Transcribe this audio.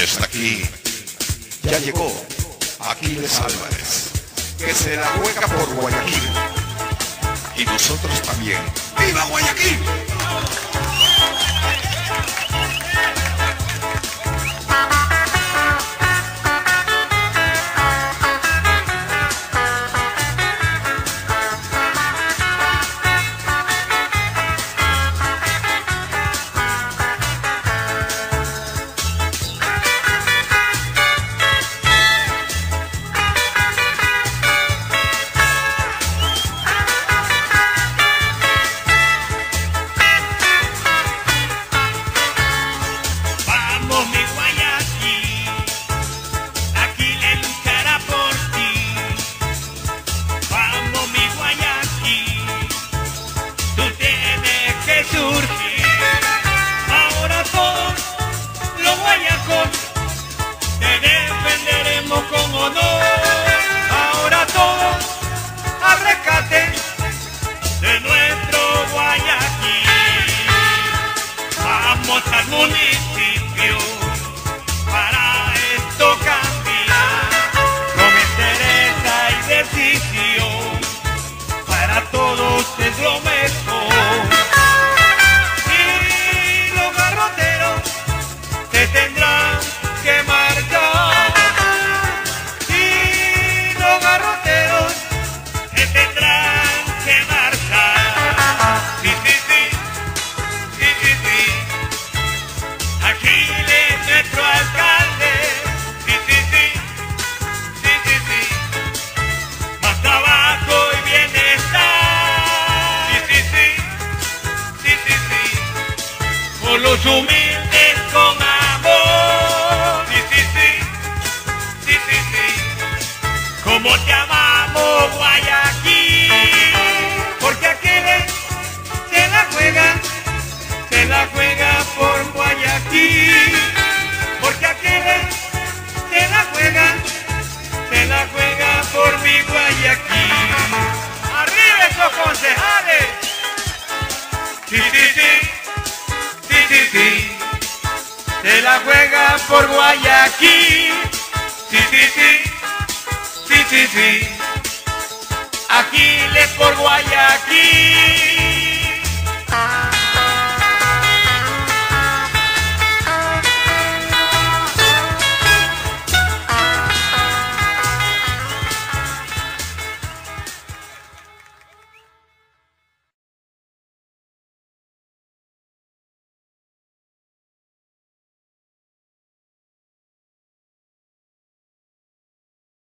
está aquí. Ya llegó Aquiles Álvarez, que se la juega por Guayaquil. Y nosotros también. ¡Viva Guayaquil! Ahora todos los guayacos te defenderemos con honor. Ahora todos al rescate de nuestro Guayaquil. Vamos al municipio para esto cambiar, con entereza y decisión. Para todos es lo mejor. Tendrán que marchar y los garroteros se tendrán que marchar. Sí, sí, sí, sí, sí, sí. Aquiles es nuestro alcalde. Sí, sí, sí, sí, sí, sí. Más trabajo y bienestar. Sí, sí, sí, sí, sí, sí. Por los humildes con amor. Sí, sí, sí, sí, sí, sí. Como te amamos, Guayaquil. Porque Aquiles se la juega por Guayaquil. Porque Aquiles se la juega por mi Guayaquil. ¡Arriba esos concejales! Sí, sí, sí, sí, sí, sí. Se la juega por Guayaquil. Sí, sí, sí, sí, sí, sí. Aquiles por Guayaquil.